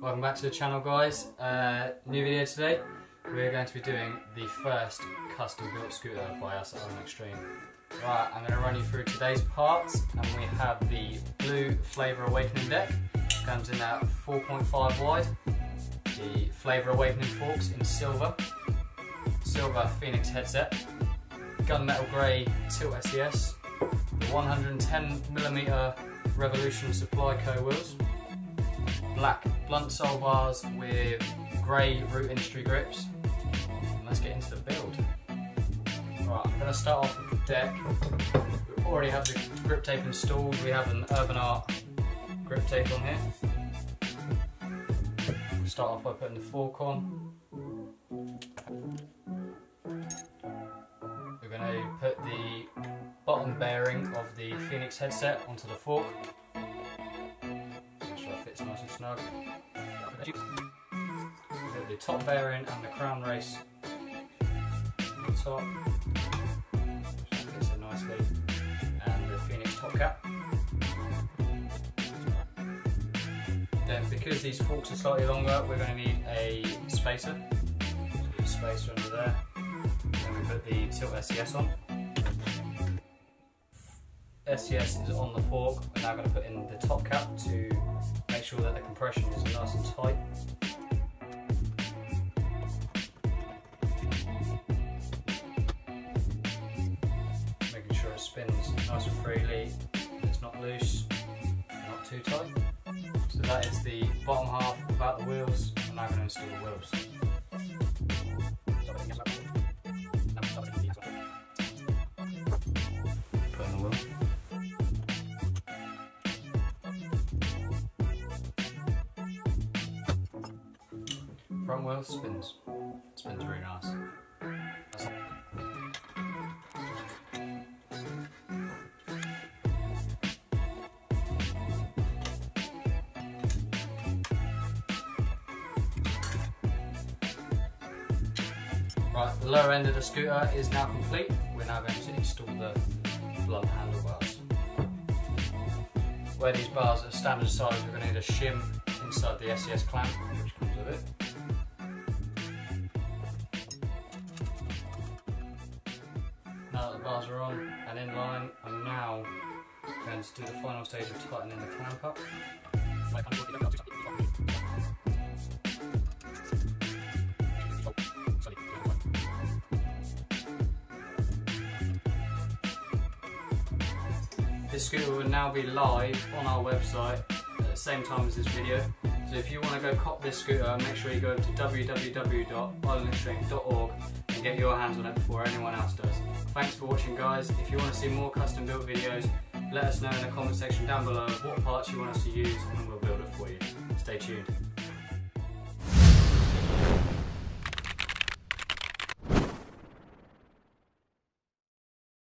Welcome back to the channel, guys. New video today. We're going to be doing the first custom built scooter by us at RevolutionCo Extreme. Right, I'm going to run you through today's parts, and we have the blue Flavour Awakening deck. Comes in at 4.5 wide. The Flavour Awakening forks in silver Phoenix headset. Gunmetal grey tilt SES. The 110mm Revolution Co wheels. Black blunt sole bars with grey Root Industry grips. And let's get into the build. Right, I'm going to start off with the deck. We already have the grip tape installed. We have an UrbanArtt Griptape on here. We'll start off by putting the fork on. We're going to put the bottom bearing of the Phoenix headset onto the fork. Make sure it fits nice and snug. We've got the top bearing and the crown race on the top. That fits it nicely. And the Phoenix top cap. Then, because these forks are slightly longer, we're going to need a spacer. So a spacer under there. Then we put the tilt SES on. SES is on the fork. We're now going to put in the top cap to make sure that the compression is nice and tight. Making sure it spins nice and freely, it's not loose, not too tight. So that is the bottom half without the wheels. I'm now going to install the wheels. Put in the wheel. Front wheel spins really nice. Right, the lower end of the scooter is now complete. We're now going to install the blunt handlebars. Where these bars are standard size, we're going to need a shim inside the SES clamp, which comes with it. Now that the bars are on and in line, I'm now going to do the final stage of tightening the clamp up. This scooter will now be live on our website at the same time as this video. So if you want to go cop this scooter, make sure you go to www.RevolutionCo.org and get your hands on it before anyone else does. Thanks for watching, guys. If you want to see more custom built videos, let us know in the comment section down below what parts you want us to use and we'll build it for you. Stay tuned.